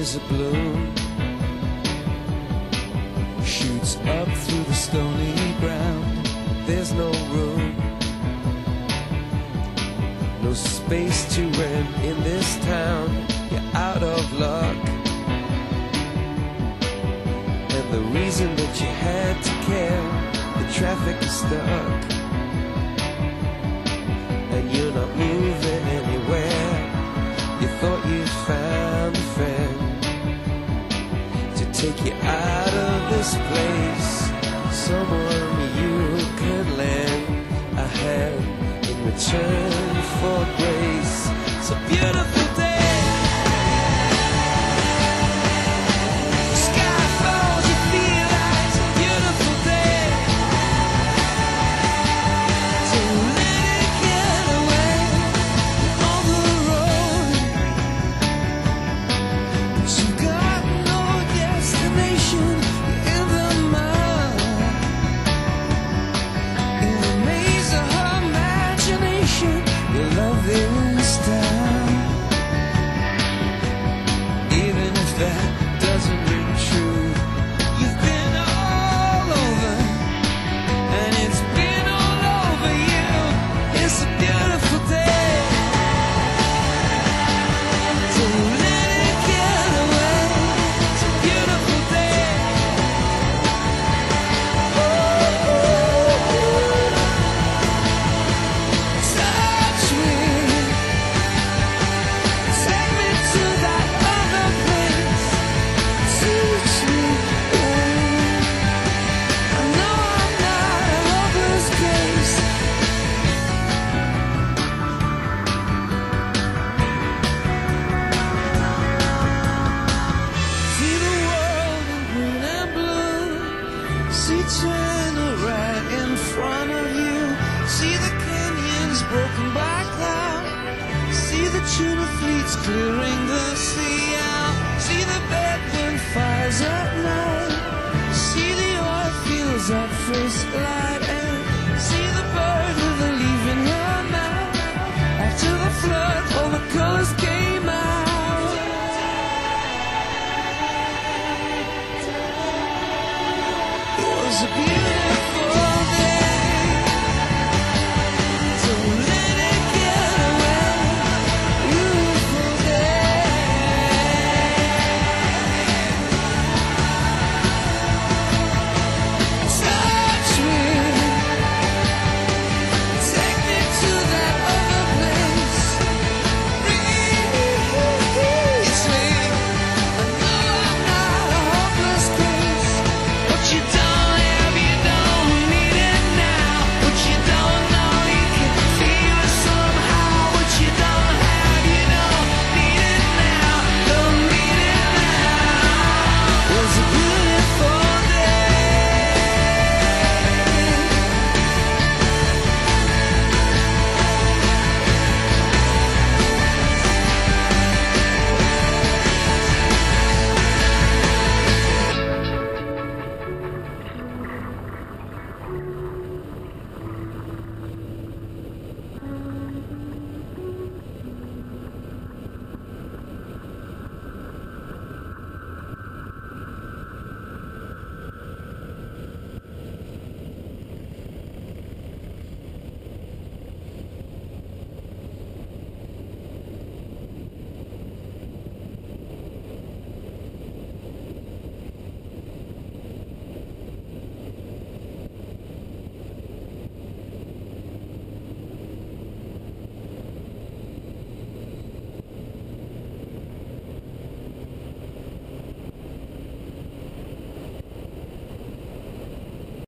flowers are bloom, shoots up through the stony ground. There's no room, no space to rent in this town. You're out of luck, and the reason that you had to care, the traffic is stuck, and you're not moving anywhere. You thought you found a friend to take you out of this place, someone you could lend a hand in return for grace. It's a beautiful day. That doesn't ring true. You've been all over, and it's been all over you. It's a beautiful day to let it get away. It's a beautiful day. Touch me, take me to that other place. See China right in front of you. See the canyons broken by cloud. See the tuna fleets clearing the sea out. See the bedroom fires at night. See the oil fields at first light.